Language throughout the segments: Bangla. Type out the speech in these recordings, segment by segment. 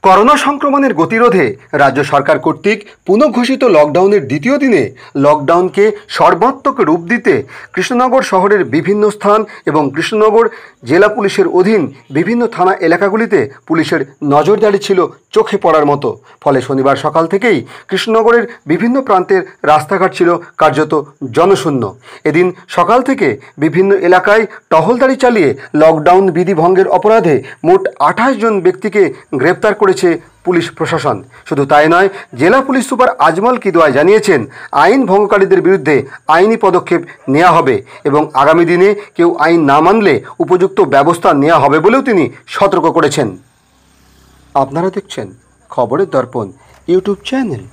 করোনা সংক্রমণের গতিরোধে রাজ্য সরকার কর্তৃক পুনঃঘোষিত লকডাউনের দ্বিতীয় দিনে লকডাউনকে সর্বাত্মক রূপ দিতে কৃষ্ণনগর শহরের বিভিন্ন স্থান এবং কৃষ্ণনগর জেলা পুলিশের অধীন বিভিন্ন থানা এলাকাগুলিতে পুলিশের নজরদারি ছিল চোখে পড়ার মতো। ফলে শনিবার সকাল থেকেই কৃষ্ণনগরের বিভিন্ন প্রান্তের রাস্তাঘাট ছিল কার্যত জনশূন্য। এদিন সকাল থেকে বিভিন্ন এলাকায় টহলদারি চালিয়ে লকডাউন বিধি ভঙ্গের অপরাধে মোট 28 জন ব্যক্তিকে গ্রেপ্তার করেছে পুলিশ প্রশাসন। শুধু তাই নয়, জেলা পুলিশ সুপার আজমল কিদওয়াই জানিয়েছেন আইন ভঙ্গকারীদের বিরুদ্ধে আইনি পদক্ষেপ নেওয়া হবে এবং আগামী দিনে কেউ আইন না মানলে উপযুক্ত ব্যবস্থা নেওয়া হবে বলেও তিনি সতর্ক করেছেন। আপনারা দেখছেন খবরের দর্পণ ইউটিউব চ্যানেল।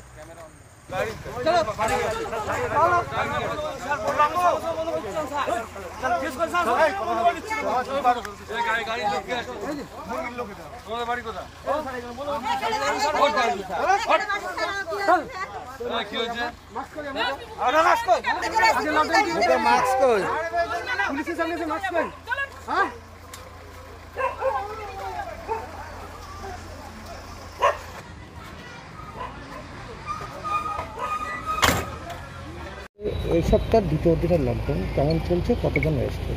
এই সপ্তাহ দ্বিতীয় দিনের লকডাউন কেমন চলছে, কতজন এসছে?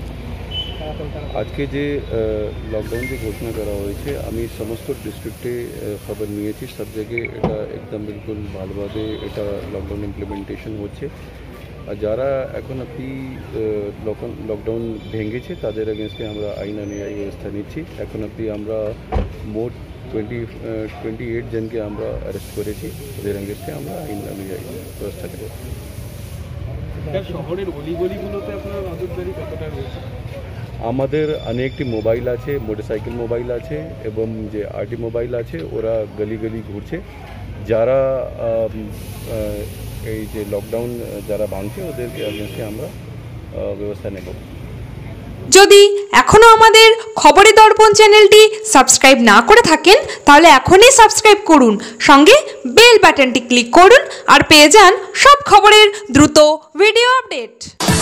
আজকে যে লকডাউন যে ঘোষণা করা হয়েছে, আমি সমস্ত ডিস্ট্রিক্টে খবর নিয়েছি, সব জায়গায় এটা একদম বিলকুল ভালোভাবে এটা লকডাউন ইমপ্লিমেন্টেশন হচ্ছে। আর যারা এখন অব্দি লকডাউন ভেঙেছে তাদের এগেনস্টে আমরা আইনি ব্যবস্থা নিচ্ছি। এখন অব্দি আমরা মোট 28 জনকে আমরা অ্যারেস্ট করেছি, ওদের এগেনস্টে আমরা আইনি ব্যবস্থা নেব। শহরের অলিগলিগুলোতে আপনার নজরদারি কতটা রয়েছে? আমাদের অনেকটি মোবাইল আছে, মোটরসাইকেল মোবাইল আছে এবং যে আরটি মোবাইল আছে, ওরা গলি গলি ঘুরছে। যারা এই যে লকডাউন যারা ভাঙছে ওদেরকে এগেনস্টে আমরা ব্যবস্থা নেব। যদি এখনো আমাদের খবরের দর্পণ চ্যানেলটি সাবস্ক্রাইব না করে থাকেন তাহলে এখনই সাবস্ক্রাইব করুন, সঙ্গে বেল বাটনটি ক্লিক করুন আর পেয়ে যান সব খবরের দ্রুত ভিডিও আপডেট।